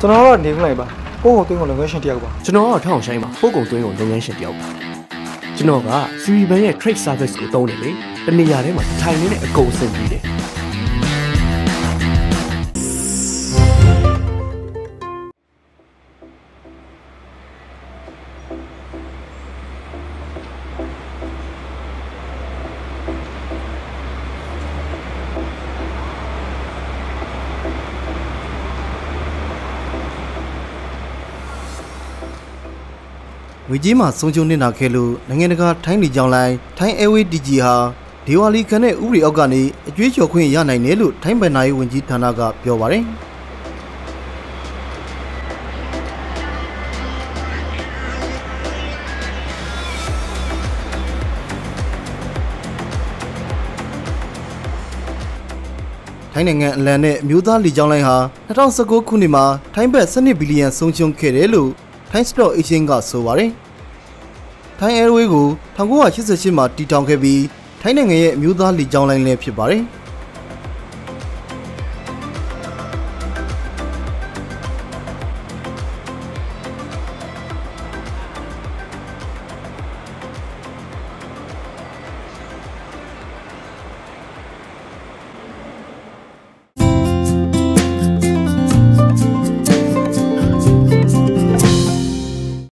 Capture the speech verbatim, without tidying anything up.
ကျွန်တော်ကတော့နေခလိုက်ပါပို့ကုန်သွင်းကုန်လုပ်ငန်းရှင်တယောက်ပါကျွန်တော်ကတော့ထောင်ဆိုင်မှာပို့ကုန်သွင်းကုန်လုပ်ငန်းရှင်တယောက်ပါကျွန်တော်က Siriban ရဲ့ trade service ကိုသုံးတယ်လေတနေရာထဲမှာထိုင်နေတဲ့အကုန်စင်ပြီးတယ်ဝေကြီးမှာဆုံးရှုံးနေတာခဲ့လို့နိုင်ငံတကာထိုင်းလူကြောင်းလိုင်းထိုင်း Airways ဒီ ဂျီ ဟာဒေဝါလီခံတဲ့ဥပဒေအောက်ကနေအကျွေးကျော်ခွင့်ရနိုင်တယ်လို့ထိုင်းဗန်နာရေးဝန်ကြီးဌာနကပြောပါတယ်ထိုင်းနိုင်ငံအလံနဲ့မြို့သားလူကြောင်းလိုင်းဟာ၂၀၁၉ခုနှစ်မှာထိုင်းဘတ်၁၂ဘီလီယံဆုံးရှုံးခဲ့တယ်လို့ထိုင်း Stock Exchange ကဆိုပါတယ်။ထိုင်း Airways ကို၁၉၈၈မှာတည်ထောင်ခဲ့ပြီးထိုင်းနိုင်ငံရဲ့အမျိုးသားလေကြောင်းလိုင်းလည်းဖြစ်ပါတယ်။